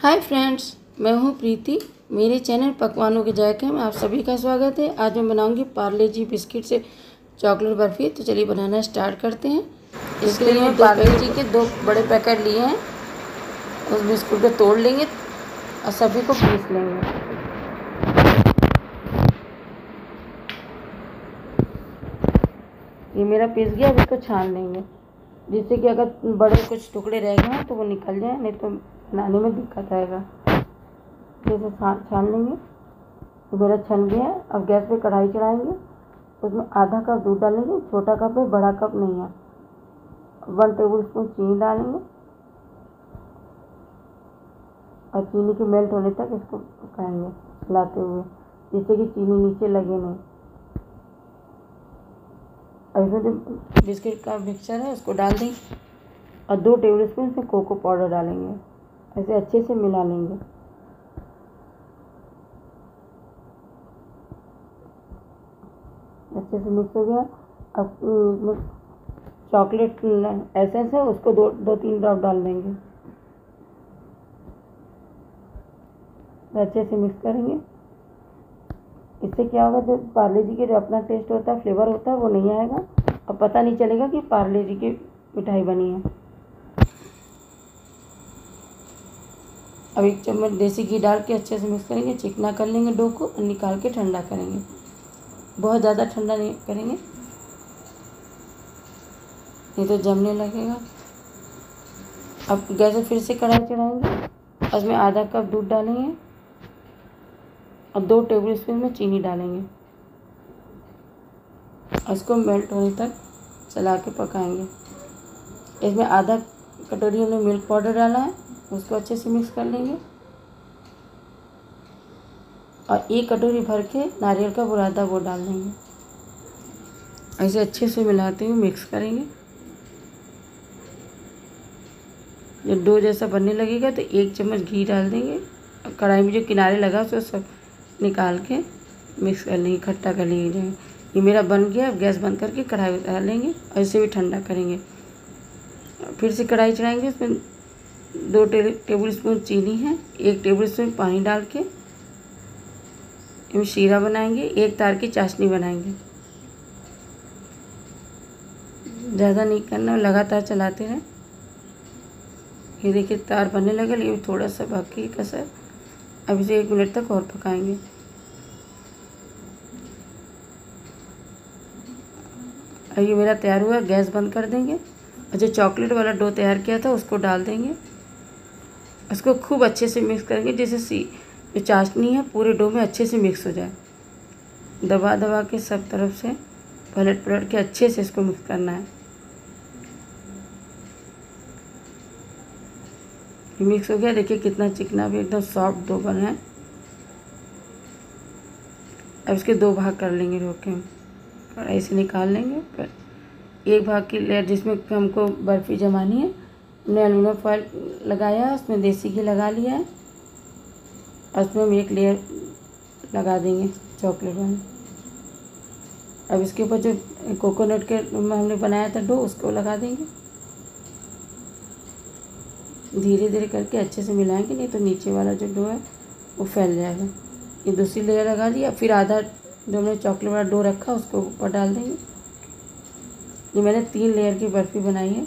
Hi friends, मैं हूँ प्रीति। मेरे चैनल पकवानों के जायके में आप सभी का स्वागत है। आज मैं बनाऊंगी पार्ले जी बिस्किट से चॉकलेट बर्फ़ी। तो चलिए बनाना स्टार्ट करते हैं। इसके लिए मैं पार्ले जी के 2 बड़े पैकेट लिए हैं। उस बिस्कुट को तोड़ लेंगे और सभी को पीस लेंगे। ये मेरा पीस गया। अब इसको छान लेंगे, जिससे कि अगर बड़े कुछ टुकड़े रह गए तो वो निकल जाए, नहीं तो बनाने में दिक्कत आएगा। जैसे छान लेंगे। तो मेरा छन गया है। अब गैस पे कढ़ाई चढ़ाएंगे। उसमें आधा कप दूध डालेंगे। छोटा कप है, बड़ा कप नहीं है। 1 टेबल स्पून चीनी डालेंगे और चीनी के मेल्ट होने तक इसको पकाएंगे चलाते हुए, जिससे कि चीनी नीचे लगे नहीं। अब इसमें जो बिस्किट का मिक्सचर है उसको डाल देंगे और 2 टेबल स्पून इसमें कोको पाउडर डालेंगे। ऐसे अच्छे से मिला लेंगे। अच्छे से मिक्स हो गया। अब चॉकलेट एसेंस है, उसको 2-3 ड्रॉप डाल देंगे। अच्छे से मिक्स करेंगे। इससे क्या होगा, जो पार्ले जी के जो अपना टेस्ट होता है, फ्लेवर होता है, वो नहीं आएगा और पता नहीं चलेगा कि पार्ले जी की मिठाई बनी है। अब 1 चम्मच देसी घी डाल के अच्छे से मिक्स करेंगे। चिकना कर लेंगे डो को और निकाल के ठंडा करेंगे। बहुत ज़्यादा ठंडा नहीं करेंगे, नहीं तो जमने लगेगा। अब गैस पे फिर से कढ़ाई चढ़ाएंगे। उसमें आधा कप दूध डालेंगे और 2 टेबल स्पून में चीनी डालेंगे। उसको मेल्ट होने तक चला के पकाएंगे। इसमें आधा कटोरी हमने मिल्क पाउडर डाला है, उसको अच्छे से मिक्स कर लेंगे और 1 कटोरी भर के नारियल का बुरादा वो डाल देंगे। ऐसे अच्छे से मिलाते हुए मिक्स करेंगे। जब डो जैसा बनने लगेगा तो 1 चम्मच घी डाल देंगे और कढ़ाई में जो किनारे लगा उसको सब निकाल के मिक्स कर लेंगे, इकट्ठा कर लेंगे। ये मेरा बन गया। अब गैस बंद करके कढ़ाई उतार लेंगे और इसे भी ठंडा करेंगे। फिर से कढ़ाई चढ़ाएंगे। उसमें 2 टेबल स्पून चीनी है, 1 टेबल स्पून पानी डाल के शीरा बनाएंगे। 1 तार की चाशनी बनाएंगे। ज़्यादा नहीं करना, लगातार चलाते रहें। ये देखिए तार बनने लगे, लेकिन थोड़ा सा बाकी कसर। अब इसे 1 मिनट तक और पकाएंगे। अब ये मेरा तैयार हुआ। गैस बंद कर देंगे और जो चॉकलेट वाला डो तैयार किया था उसको डाल देंगे। उसको खूब अच्छे से मिक्स करेंगे, जैसे जो चाशनी है पूरे डो में अच्छे से मिक्स हो जाए। दबा दबा के सब तरफ से पलट पलट के अच्छे से इसको मिक्स करना है। मिक्स हो गया। देखिए कितना चिकना भी एकदम सॉफ्ट डो बना है। अब इसके 2 भाग कर लेंगे। रोके कढ़ाई से निकाल लेंगे। फिर एक भाग की लेयर जिसमें हमको बर्फ़ी जमानी है, हमने एल्युमिनियम फॉइल लगाया है, उसमें देसी घी लगा लिया है और उसमें हम 1 लेयर लगा देंगे चॉकलेट वाली। अब इसके ऊपर जो कोकोनट के हमने बनाया था डो, उसको लगा देंगे। धीरे धीरे करके अच्छे से मिलाएंगे, नहीं तो नीचे वाला जो डो है वो फैल जाएगा। ये दूसरी लेयर लगा दिया। फिर आधा जो हमने चॉकलेट वाला डो रखा उसको ऊपर डाल देंगे। ये मैंने 3 लेयर की बर्फ़ी बनाई है।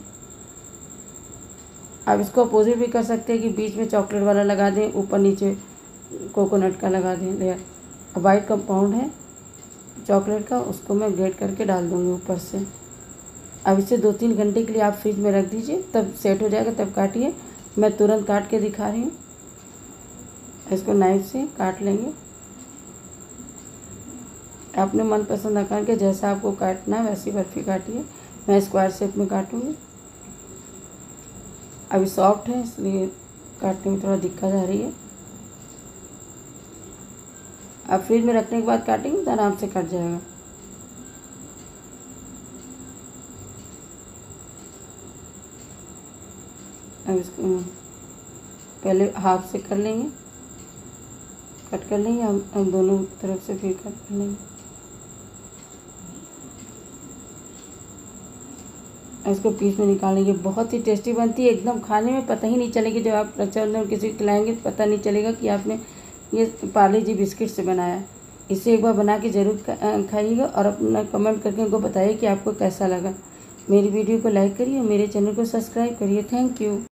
आप इसको अपोजिट भी कर सकते हैं कि बीच में चॉकलेट वाला लगा दें, ऊपर नीचे कोकोनट का लगा दें लेयर। अब वाइट कंपाउंड है चॉकलेट का, उसको मैं ग्रेट करके डाल दूँगी ऊपर से। अब इसे 2-3 घंटे के लिए आप फ्रिज में रख दीजिए, तब सेट हो जाएगा, तब काटिए। मैं तुरंत काट के दिखा रही हूँ। इसको नाइफ से काट लेंगे। अपने मनपसंद आकार के जैसा आपको काटना है वैसी बर्फ़ी काटिए। मैं स्क्वायर शेप में काटूँगी। अभी सॉफ्ट है इसलिए काटने में थोड़ा दिक्कत आ रही है। अब फ्रिज में रखने के बाद काटेंगे तो आराम से कट जाएगा। अब इसको पहले हाफ से कर लेंगे, कट कर लेंगे। हम दोनों तरफ से फिर कट कर लेंगे। इसको पीस में निकाल लेंगे। बहुत ही टेस्टी बनती है, एकदम खाने में पता ही नहीं चलेगी। जब आप रक्षाबंधन किसी को खिलाएंगे तो पता नहीं चलेगा कि आपने ये पार्ले जी बिस्किट से बनाया। इसे एक बार बना के ज़रूर खाइएगा और अपना कमेंट करके उनको बताइए कि आपको कैसा लगा। मेरी वीडियो को लाइक करिए और मेरे चैनल को सब्सक्राइब करिए। Thank you.